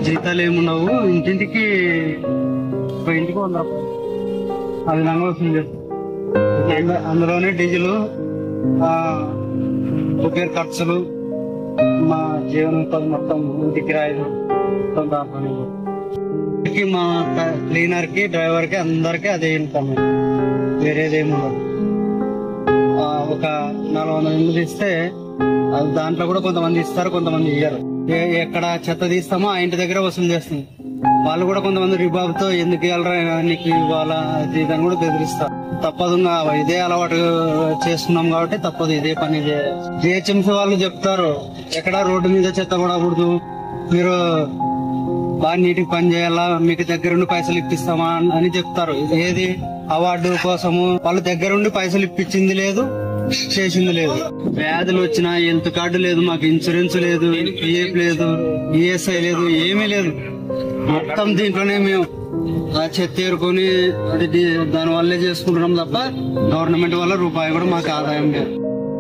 జీతాలు ఏమున్నావు, ఇంటింటికి ఒక ఇంటికి 100 రూపాయలు అది నంగ వసూలు చేస్తాం. అందులోనే డీజిల్, రిపేర్ ఖర్చులు, మా జీవనోపాధి మొత్తం, ఇంటి కిరాయిలు మొత్తం దాంట్లోనే. మా క్లీనర్ కి, డ్రైవర్ కి అందరికి అదే ఇన్కమ్, వేరేదేమి ఉండదు. ఒక 400 మంది ఇస్తే అది దాంట్లో కూడా కొంతమంది ఇస్తారు, కొంతమంది ఇయ్యరు. ఎక్కడ చెత్త తీస్తామో ఆ ఇంటి దగ్గర వసూలు చేస్తుంది. వాళ్ళు కూడా కొంతమంది రిబాబుతో ఎందుకు ఇవ్వాలరా నీకు ఇవ్వాలా అది దాన్ని కూడా బెదిరిస్తారు. తప్పదు, ఇదే అలవాటు చేస్తున్నాం కాబట్టి తప్పదు, ఇదే పని. జిహెచ్ఎంసీ వాళ్ళు చెప్తారు ఎక్కడ రోడ్డు మీద చెత్త పడకూడదు, మీరు బాగా నీటికి పని చేయాలా, మీకు దగ్గరుండి పైసలు ఇప్పిస్తామా అని చెప్తారు. ఏది అవార్డు కోసము వాళ్ళ దగ్గరుండి పైసలు ఇప్పించింది లేదు, చేసింది లేదు. వ్యాధులు వచ్చినా హెల్త్ కార్డు లేదు, మాకు ఇన్సూరెన్స్ లేదు, పిఎఫ్ లేదు, ఈఎస్ఐ లేదు, ఏమీ లేదు. మొత్తం దీంట్లోనే మేము చెత్త ఏరుకొని దాని వల్లే చేసుకుంటున్నాం తప్ప గవర్నమెంట్ వల్ల రూపాయి కూడా మాకు ఆదాయం లేదు.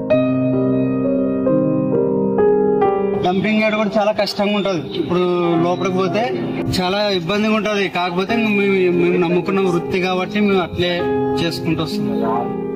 డంపింగ్ యార్డ్ కూడా చాలా కష్టంగా ఉంటది. ఇప్పుడు లోపలికి పోతే చాలా ఇబ్బందిగా ఉంటది. కాకపోతే మేము నమ్ముకున్న వృత్తి కాబట్టి మేము అట్లే చేసుకుంటూ వస్తున్నాం.